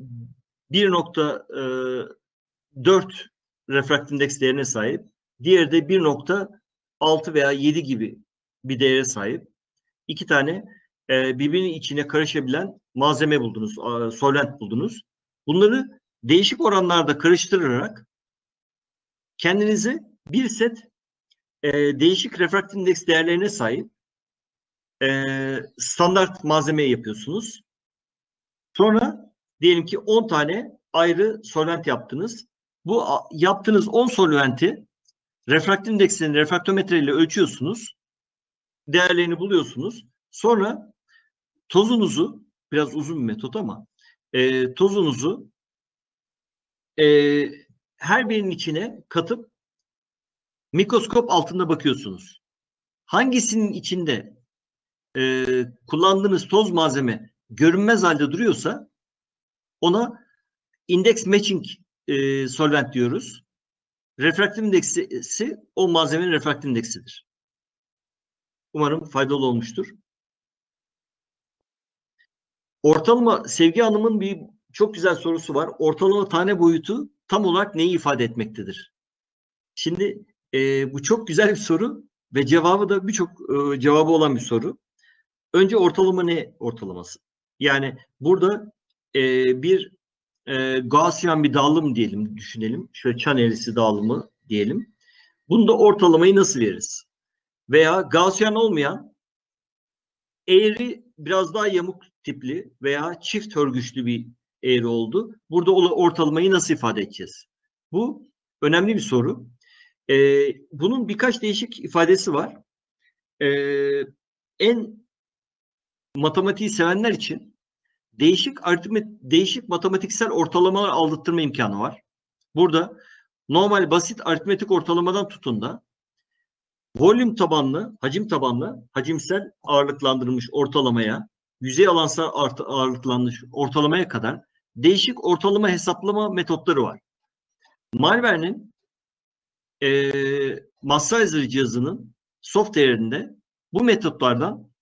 1.4 refraktif indeks değerine sahip. Diğeri de 1.6 veya 7 gibi bir değere sahip. 2 tane birbirinin içine karışabilen malzeme buldunuz, solvent buldunuz. Bunları değişik oranlarda karıştırarak kendinize bir set değişik refraktif indeks değerlerine sahip standart malzeme yapıyorsunuz. Sonra diyelim ki 10 tane ayrı solvent yaptınız. Bu yaptığınız 10 solventi refraktif indeksini refraktometre ile ölçüyorsunuz. Değerlerini buluyorsunuz. Sonra tozunuzu, biraz uzun bir metot ama tozunuzu her birinin içine katıp mikroskop altında bakıyorsunuz. Hangisinin içinde kullandığınız toz malzeme görünmez halde duruyorsa ona index matching solvent diyoruz. Refraktif indeksi o malzemenin refraktif indeksidir. Umarım faydalı olmuştur. Ortalama, Sevgi Hanım'ın bir çok güzel sorusu var. Ortalama tane boyutu tam olarak neyi ifade etmektedir? Şimdi bu çok güzel bir soru ve cevabı da birçok cevabı olan bir soru. Önce ortalama ne ortalaması? Yani burada bir Gaussian bir dağılım diyelim, düşünelim. Şöyle çan eğrisi dağılımı diyelim. Bunda ortalamayı nasıl veririz? Veya Gaussian olmayan eğri biraz daha yamuk tipli veya çift hörgüçlü bir eğri oldu. Burada ortalamayı nasıl ifade edeceğiz? Bu önemli bir soru. Bunun birkaç değişik ifadesi var. En matematiği sevenler için değişik matematiksel ortalamalar aldırtma imkanı var. Burada normal basit aritmetik ortalamadan tutun da volüm tabanlı, hacim tabanlı, hacimsel ağırlıklandırılmış ortalamaya, yüzey alansal ağırlıklandırılmış ortalamaya kadar değişik ortalama hesaplama metotları var. Malware'nin Massizer cihazının software'inde bu metotlardan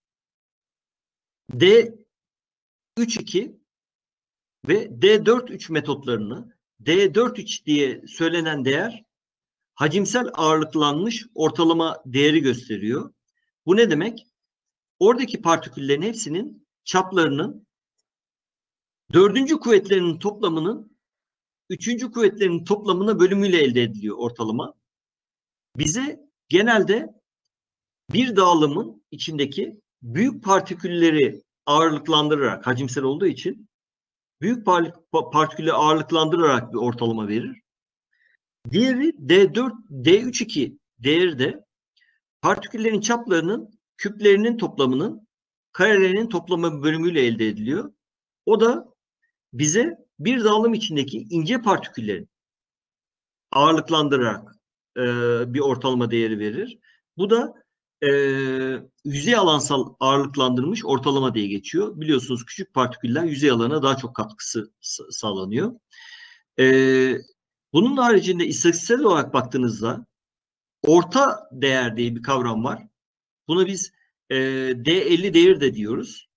D3.2 ve D4.3 metotlarını, D4.3 diye söylenen değer hacimsel ağırlıklanmış ortalama değeri gösteriyor. Bu ne demek? Oradaki partiküllerin hepsinin çaplarının 4. kuvvetlerinin toplamının 3. kuvvetlerinin toplamına bölümüyle elde ediliyor ortalama. Bize genelde bir dağılımın içindeki büyük partikülleri ağırlıklandırarak, hacimsel olduğu için büyük partikülleri ağırlıklandırarak bir ortalama verir. Diğeri D4, D3.2 değeri de partiküllerin çaplarının küplerinin toplamının karelerinin toplamı bölümüyle elde ediliyor. O da bize bir dağılım içindeki ince partiküllerin ağırlıklandırarak bir ortalama değeri verir. Bu da yüzey alansal ağırlıklandırılmış ortalama diye geçiyor. Biliyorsunuz küçük partiküller yüzey alana daha çok katkısı sağlanıyor. Bunun haricinde istatistiksel olarak baktığınızda orta değer diye bir kavram var. Buna biz D50 değer de diyoruz.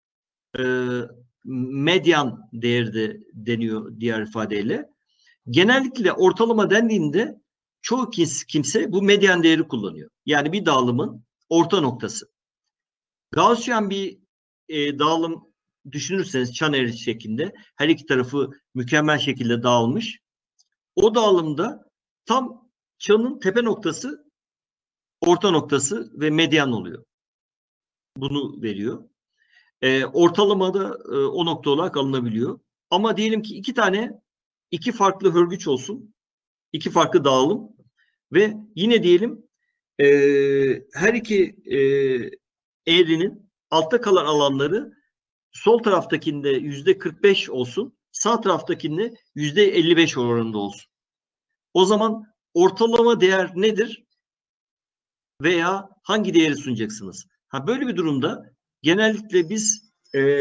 Medyan değeri de deniyor diğer ifadeyle. Genellikle ortalama dendiğinde çoğu kimse bu medyan değeri kullanıyor. Yani bir dağılımın orta noktası. Gaussian bir dağılım düşünürseniz çan eğrisi şeklinde her iki tarafı mükemmel şekilde dağılmış. O dağılımda tam çanın tepe noktası, orta noktası ve medyan oluyor. Bunu veriyor. Ortalamada o nokta olarak alınabiliyor. Ama diyelim ki iki farklı hörgüç olsun. İki farklı dağılım ve yine diyelim her iki eğrinin altta kalan alanları sol taraftakinde %45 olsun, sağ taraftakinde %55 oranında olsun. O zaman ortalama değer nedir? Veya hangi değeri sunacaksınız? Böyle bir durumda genellikle biz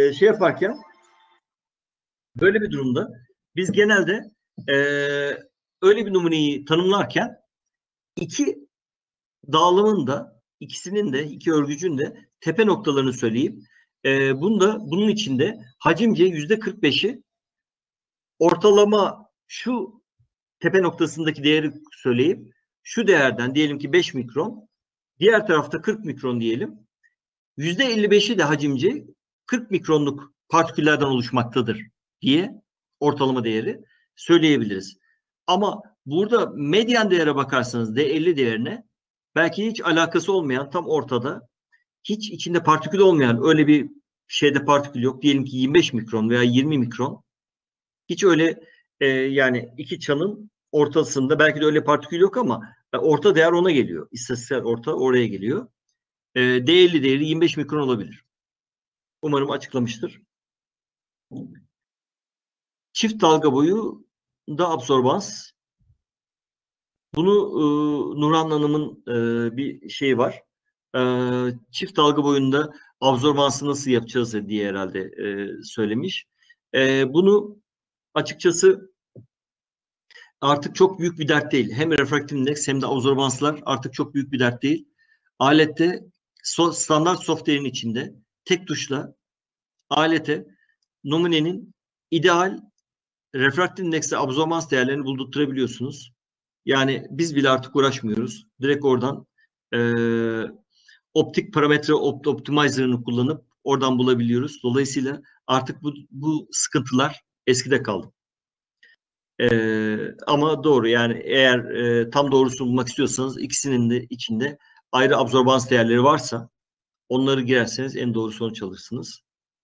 böyle bir durumda biz genelde öyle bir numuneyi tanımlarken iki dağılımın da iki örgücün de tepe noktalarını söyleyip bunun içinde hacimce %45'i ortalama şu tepe noktasındaki değeri söyleyip şu değerden diyelim ki 5 mikron, diğer tarafta 40 mikron diyelim. %55'i de hacimce 40 mikronluk partiküllerden oluşmaktadır diye ortalama değeri söyleyebiliriz. Ama burada medyan değere bakarsanız D50 değerine belki hiç alakası olmayan tam ortada, hiç içinde partikül olmayan öyle bir şeyde partikül yok. Diyelim ki 25 mikron veya 20 mikron. Hiç öyle yani iki çanın ortasında belki de öyle partikül yok ama orta değer ona geliyor. İstatistiksel orta oraya geliyor. D50 değeri 25 mikron olabilir. Umarım açıklamıştır. Çift dalga boyu da absorbans. Bunu Nurhan Hanım'ın bir şeyi var. Çift dalga boyunda absorbansı nasıl yapacağız diye herhalde söylemiş. Bunu açıkçası artık çok büyük bir dert değil. Hem refraktif indeks hem de absorbanslar artık çok büyük bir dert değil. Alette standart software'in içinde tek tuşla alete numunenin ideal refraktif indeksle absorbans değerlerini buldurtturabiliyorsunuz. Yani biz bile artık uğraşmıyoruz. Direkt oradan optik parametre optimizer'ını kullanıp oradan bulabiliyoruz. Dolayısıyla artık bu sıkıntılar eskide kaldı. Ama doğru yani eğer tam doğrusunu bulmak istiyorsanız ikisinin de içinde ayrı absorbans değerleri varsa Onları girerseniz en doğru sonuç alırsınız.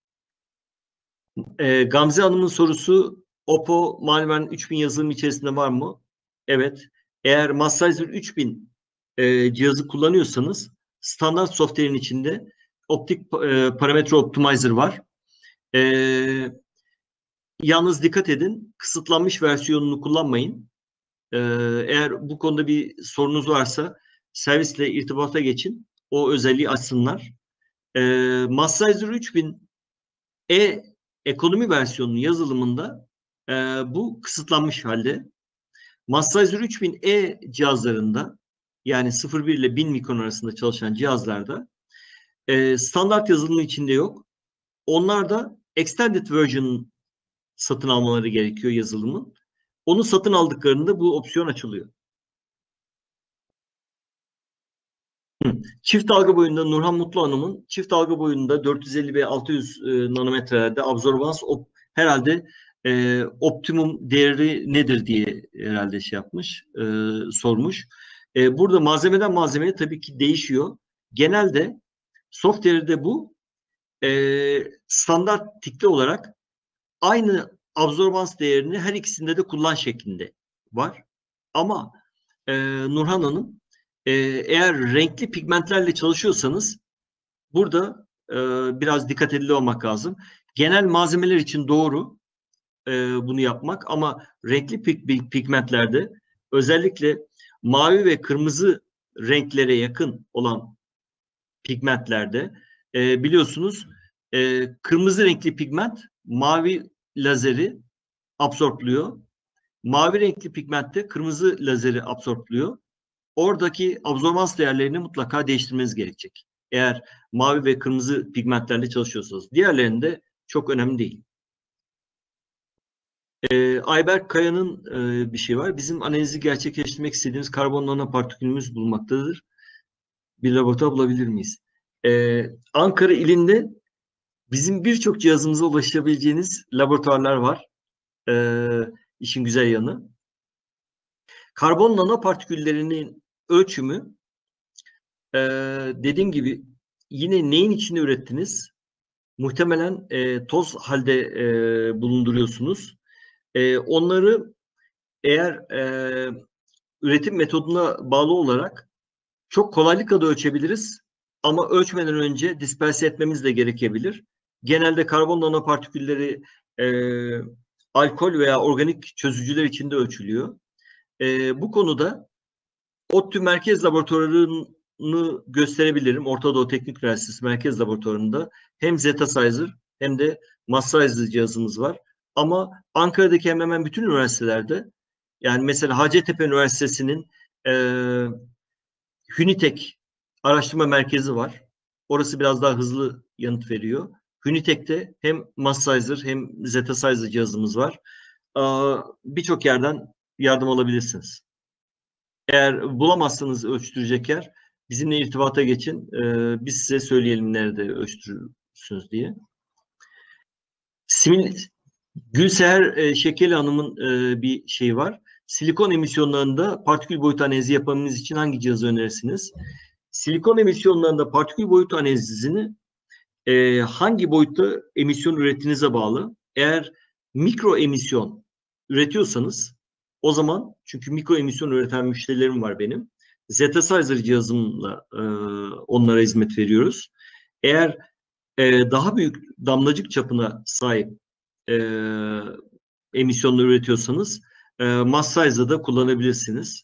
Gamze Hanım'ın sorusu, Oppo Malvern 3000 yazılım içerisinde var mı? Evet. Eğer Massizer 3000 cihazı kullanıyorsanız standart software'in içinde optik parametre optimizer var. Yalnız dikkat edin, kısıtlanmış versiyonunu kullanmayın. Eğer bu konuda bir sorunuz varsa servisle irtibata geçin. O özelliği açsınlar. Massizer 3000 ekonomi versiyonunun yazılımında bu kısıtlanmış halde. Massizer 3000 cihazlarında, yani 0,1 ile 1000 mikron arasında çalışan cihazlarda standart yazılımı içinde yok. Onlar da extended version satın almaları gerekiyor yazılımın. Onu satın aldıklarında bu opsiyon açılıyor. Çift dalga boyunda Nurhan Mutlu Hanım'ın çift dalga boyunda 450 ve 600 nanometrelerde absorbans herhalde optimum değeri nedir diye herhalde şey yapmış, sormuş. Burada malzemeden malzemeye tabii ki değişiyor. Genelde software'de bu standart tikli olarak aynı absorbans değerini her ikisinde de kullan şeklinde var. Ama Nurhan Hanım, eğer renkli pigmentlerle çalışıyorsanız burada biraz dikkat edili olmak lazım. Genel malzemeler için doğru bunu yapmak, ama renkli pigmentlerde özellikle mavi ve kırmızı renklere yakın olan pigmentlerde biliyorsunuz kırmızı renkli pigment mavi lazeri absorpluyor. Mavi renkli pigmentte kırmızı lazeri absorpluyor. Oradaki absorbans değerlerini mutlaka değiştirmeniz gerekecek. Eğer mavi ve kırmızı pigmentlerle çalışıyorsanız. Diğerlerinde çok önemli değil. Ayberk Kaya'nın bir şey var. Bizim analizi gerçekleştirmek istediğimiz karbon nanopartikülümüz bulunmaktadır. Bir laboratuvar bulabilir miyiz? Ankara ilinde bizim birçok cihazımıza ulaşabileceğiniz laboratuvarlar var. İşin güzel yanı. Karbon nanopartiküllerinin ölçümü dediğim gibi yine neyin içinde ürettiniz? Muhtemelen toz halde bulunduruyorsunuz. Onları eğer üretim metoduna bağlı olarak çok kolaylıkla da ölçebiliriz. Ama ölçmeden önce disperse etmemiz de gerekebilir. Genelde karbon nanopartikülleri alkol veya organik çözücüler içinde ölçülüyor. Bu konuda ODTÜ Merkez Laboratuvarı'nı gösterebilirim. Orta Doğu Teknik Üniversitesi Merkez Laboratuvarı'nda hem Zetasizer hem de Massizer cihazımız var. Ama Ankara'daki hemen hemen bütün üniversitelerde, yani mesela Hacettepe Üniversitesi'nin Hünitek araştırma merkezi var. Orası biraz daha hızlı yanıt veriyor. Hünitek'te hem Massizer hem Zetasizer cihazımız var. Birçok yerden yardım alabilirsiniz. Eğer bulamazsanız ölçtürecek yer, bizimle irtibata geçin. Biz size söyleyelim nerede ölçtürürsünüz diye. Gülseher Şekeli Hanım'ın bir şeyi var. Silikon emisyonlarında partikül boyutu analizi yapmamız için hangi cihazı önerirsiniz? Silikon emisyonlarında partikül boyutu analizini hangi boyutta emisyon ürettiğinize bağlı. Eğer mikro emisyon üretiyorsanız, o zaman, çünkü mikro emisyon üreten müşterilerim var benim, Zetasizer cihazımla onlara hizmet veriyoruz. Eğer daha büyük damlacık çapına sahip emisyonları üretiyorsanız Massizer'da kullanabilirsiniz.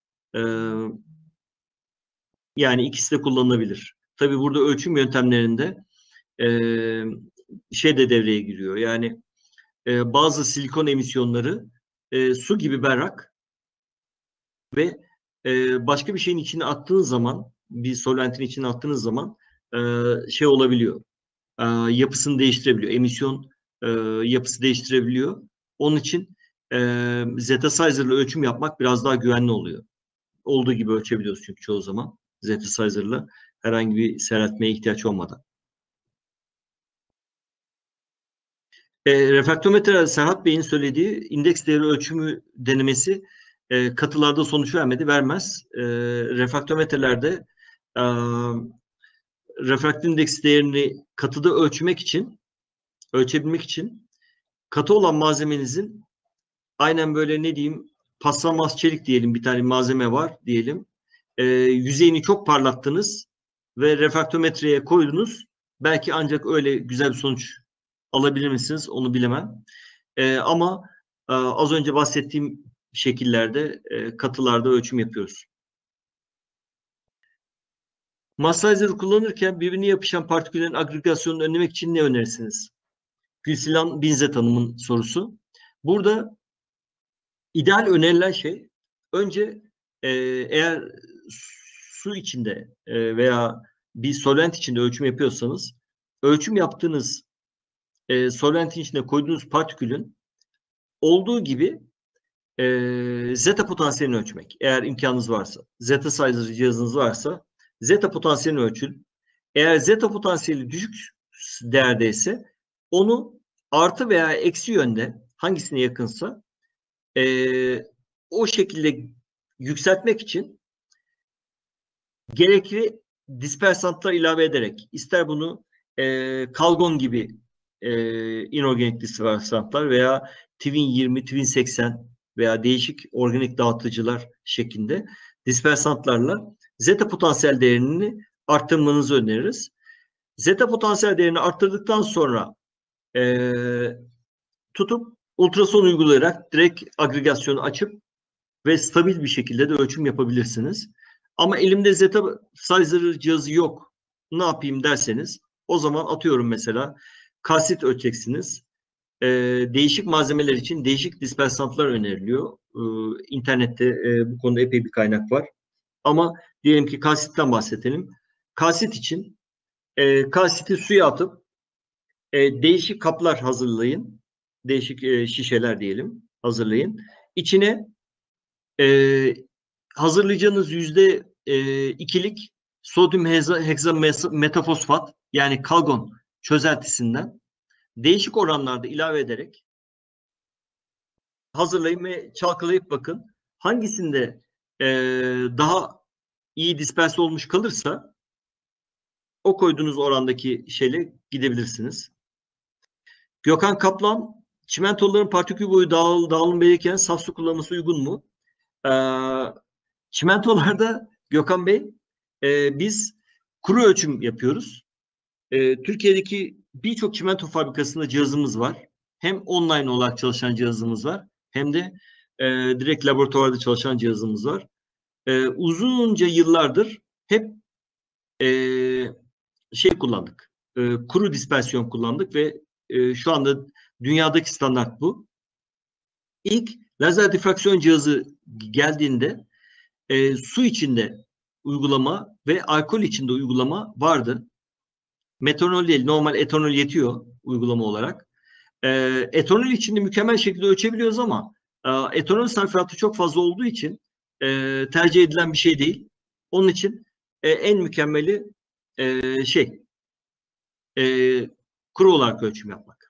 Yani ikisi de kullanılabilir. Tabii burada ölçüm yöntemlerinde şey de devreye giriyor. Yani bazı silikon emisyonları su gibi berrak ve başka bir şeyin içine attığınız zaman, bir solventin içine attığınız zaman şey olabiliyor. Yapısını değiştirebiliyor. Emisyon yapısı değiştirebiliyor. Onun için Zetasizer'la ölçüm yapmak biraz daha güvenli oluyor. Olduğu gibi ölçebiliyoruz çünkü çoğu zaman Zetasizer'la herhangi bir seyreltmeye ihtiyaç olmadan. Refraktometre, Serhat Bey'in söylediği indeks değeri ölçümü denemesi katılarda sonuç vermedi, vermez. Refraktometrelerde refraktif indeks değerini katıda ölçebilmek için katı olan malzemenizin aynen böyle ne diyeyim, paslanmaz çelik diyelim, bir tane malzeme var diyelim. Yüzeyini çok parlattınız ve refraktometreye koydunuz. Belki ancak öyle güzel bir sonuç alabilir misiniz? Onu bilemem. Ama az önce bahsettiğim şekillerde, katılarda ölçüm yapıyoruz. Massage'ları kullanırken birbirine yapışan partiküllerin agregasyonunu önlemek için ne önerirsiniz? Gülsilan Binzet Hanım'ın sorusu. Burada ideal önerilen şey, önce eğer su içinde veya bir solvent içinde ölçüm yapıyorsanız, ölçüm yaptığınız solventin içine koyduğunuz partikülün olduğu gibi zeta potansiyelini ölçmek. Eğer imkanınız varsa, zeta sizer cihazınız varsa zeta potansiyelini ölçün. Eğer zeta potansiyeli düşük değerdeyse onu artı veya eksi yönde, hangisine yakınsa o şekilde yükseltmek için gerekli dispersantlar ilave ederek, ister bunu Calgon gibi inorganik dispersantlar veya Twin 20, Twin 80 veya değişik organik dağıtıcılar şeklinde dispersantlarla zeta potansiyel değerini arttırmanızı öneririz. Zeta potansiyel değerini arttırdıktan sonra tutup ultrason uygulayarak direkt agregasyonu açıp ve stabil bir şekilde de ölçüm yapabilirsiniz. Ama elimde zeta sizer cihazı yok, ne yapayım derseniz, o zaman atıyorum mesela kalsit ölçeceksiniz. Değişik malzemeler için değişik dispersantlar öneriliyor. İnternette bu konuda epey bir kaynak var. Ama diyelim ki kalsitten bahsedelim. Kalsit için kalsiti suya atıp değişik kaplar hazırlayın. Değişik şişeler diyelim hazırlayın. İçine hazırlayacağınız %2'lik sodyum heksametafosfat yani Calgon çözeltisinden değişik oranlarda ilave ederek hazırlayın ve çalkalayıp bakın. Hangisinde daha iyi disperse olmuş kalırsa o koyduğunuz orandaki şeyle gidebilirsiniz. Gökhan Kaplan, çimentoların partikül boyu dağılım belirken saf su kullanılması uygun mu? Çimentolarda Gökhan Bey, biz kuru ölçüm yapıyoruz. Türkiye'deki birçok çimento fabrikasında cihazımız var. Hem online olarak çalışan cihazımız var, hem de direkt laboratuvarda çalışan cihazımız var. Uzunca yıllardır hep kullandık. Kuru dispersiyon kullandık ve şu anda dünyadaki standart bu. İlk lazer difraksiyon cihazı geldiğinde su içinde uygulama ve alkol içinde uygulama vardı. Metanol değil, normal etanol yetiyor uygulama olarak. Etanol içinde mükemmel şekilde ölçebiliyoruz ama etanol sarfiyatı çok fazla olduğu için tercih edilen bir şey değil. Onun için en mükemmeli kuru olarak ölçüm yapmak.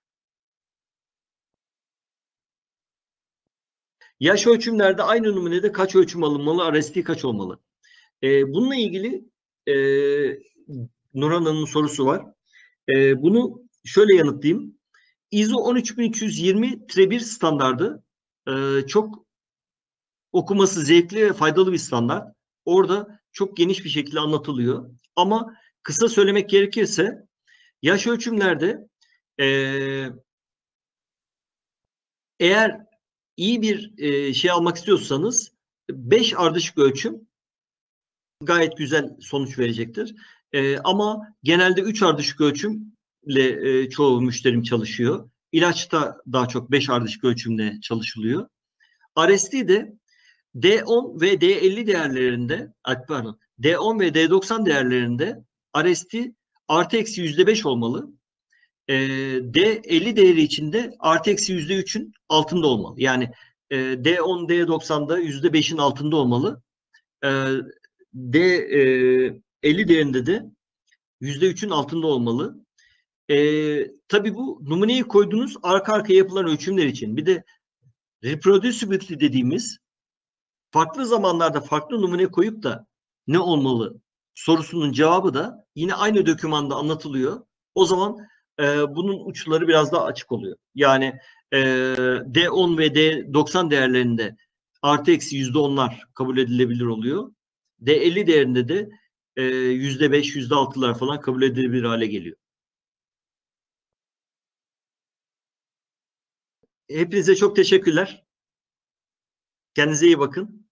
Yaş ölçümlerde aynı numunede kaç ölçüm alınmalı, RST kaç olmalı? Bununla ilgili Nurhan Hanım'ın sorusu var. Bunu şöyle yanıtlayayım. ISO 13220-1 standardı çok okuması zevkli ve faydalı bir standart. Orada çok geniş bir şekilde anlatılıyor. Ama kısa söylemek gerekirse yaş ölçümlerde eğer iyi bir şey almak istiyorsanız 5 ardışık ölçüm gayet güzel sonuç verecektir. Ama genelde 3 ardışık ölçümle çoğu müşterim çalışıyor. İlaçta daha çok 5 ardışık ölçümle çalışılıyor. RST'de D10 ve D50 değerlerinde, D10 ve D90 değerlerinde RST artı eksi %5 olmalı. D50 değeri içinde artı eksi %3'ün altında olmalı. Yani D10, D90'da %5'in altında olmalı. D50 değerinde de %3'ün altında olmalı. Tabii bu numuneyi koyduğunuz arka arkaya yapılan ölçümler için. Bir de reproducibility dediğimiz farklı zamanlarda farklı numune koyup da ne olmalı sorusunun cevabı da yine aynı dokümanda anlatılıyor. O zaman bunun uçları biraz daha açık oluyor. Yani D10 ve D90 değerlerinde artı eksi %10'lar kabul edilebilir oluyor. D50 değerinde de %5, %6'lar falan kabul edilebilir hale geliyor. Hepinize çok teşekkürler. Kendinize iyi bakın.